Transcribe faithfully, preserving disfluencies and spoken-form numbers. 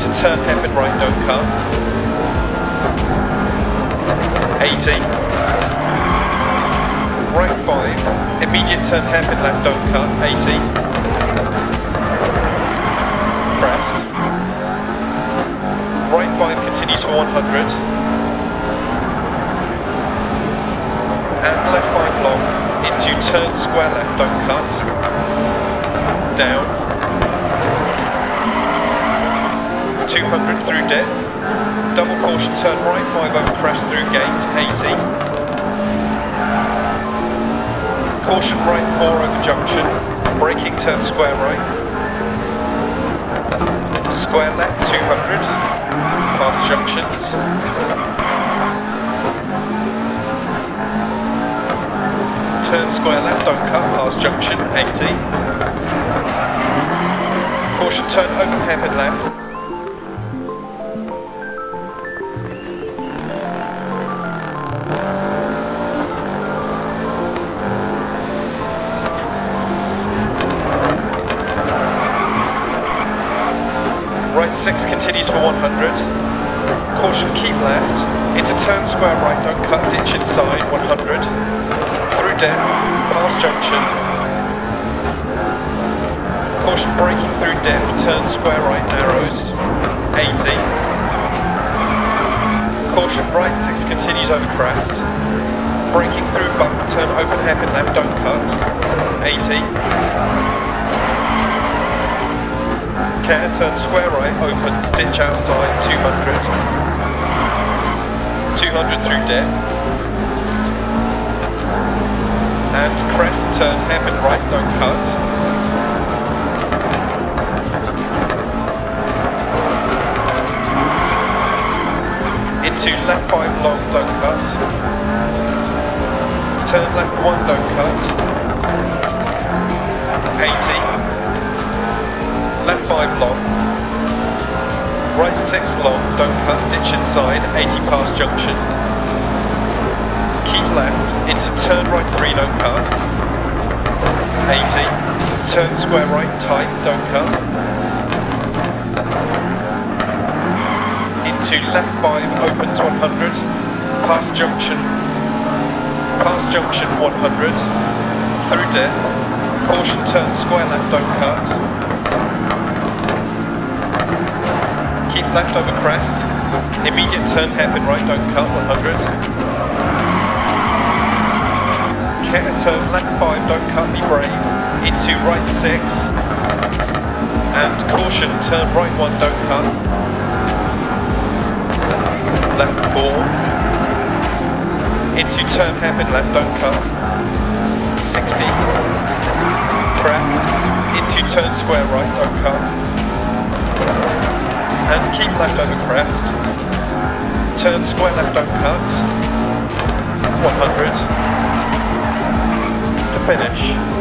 turn hairpin right, don't cut. eighty. Right five, immediate turn hairpin left, don't cut. eighty. Crest. Right five continues for one hundred. And left five long into turn square left, don't cut. Down. two hundred through dip. Double caution turn right five over crest through gate, eighty. Caution right four over junction. Braking turn square right. Square left two hundred. Past junctions. Turn square left, don't cut, past junction, eighty. Caution turn open hairpin left. Right six continues for one hundred. Caution keep left. Into turn square right, don't cut, ditch inside, one hundred. Through dip, past junction. Caution braking through dip, turn square right, narrows, eighty. Caution right six continues over crest. Braking through bump, turn open hairpin left, don't cut, eighty. Care, turn square right, opens, ditch outside, two hundred. two hundred through dip. And crest, turn hairpin right, don't cut. Into left five long, don't cut. Turn left one, don't cut. eighty. Left five long. Right six long, don't cut, ditch inside, eighty past junction. Keep left, into turn right three, don't cut. eighty. Turn square right tight, don't cut. Into left five, opens one hundred. Past junction. Past junction one hundred. Through dip. Caution turn square left, don't cut. Keep left over crest. Immediate turn hairpin right, don't cut, one hundred. Care turn left five, don't cut, be brave. Into right six. And caution, turn right one, don't cut. Left four. Into turn hairpin left, don't cut. sixty. Crest. Into turn square right, don't cut. And keep left over crest. Turn square left, don't cut. one hundred. To finish.